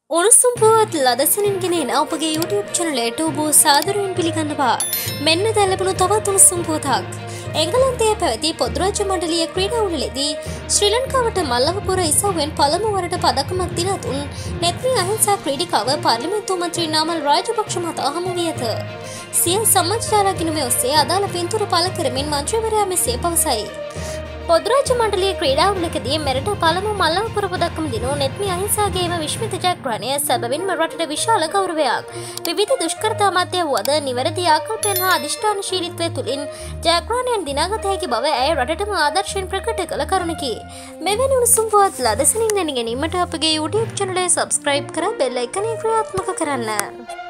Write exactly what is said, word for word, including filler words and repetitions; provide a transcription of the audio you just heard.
උණුසුම් පුවත් ලදසනින් ගෙනෙන අපගේ YouTube චැනලයට ඔබ සාදරයෙන් පිළිගන්නවා. මෙන්න දැන් ලැබුණු තවත් උණුසුම් පුවතක්. එංගලන්තයේ පැවති පොදු රාජ්‍ය මණ්ඩලීය ක්‍රීඩාවලදී ශ්‍රී ලංකාවට මල්ලවපුර ඉසව්වෙන් පළමු වරට පදකමක් දින දුන් නෙත්නි අහිංසා ක්‍රීඩිකාව පාර්ලිමේන්තු මන්ත්‍රී නාමල් රාජපක්ෂ මත හමු වී ඇත. සිය සමාජ ගිණුමේ ඔස්සේ අදාළ පින්තූර පළ කරමින් මන්ත්‍රීවරයා මෙසේ පවසයි. පොදු රාජ්‍ය මණ්ඩලීය ක්‍රීඩාවලකදී මෙරට පළමු මල්ලවපුර පදක්කම දිනු නෙත්නි අහිංසාගේම විශ්මිත ජයග්‍රහණය සැබවින්ම රටට විශාල ගෞරවයක්. විවිධ දුෂ්කරතා මැද වුවද නිවැරදි ආකල්පයන් හා අධිෂ්ඨානශීලීත්වය තුළින් ජයග්‍රහණයන් දිනාගත හැකි බව ඇය රටටම ආදර්ශයෙන් ප්‍රකට කළ කරුණකි. මෙවැනි උණුසුම් පුවත් ලදසනින් දැන ගැනීමට අපගේ YouTube චැනලය සබ්ස්ක්‍රයිබ් කර බෙල් අයිකනය ක්‍රියාත්මක කරන්න.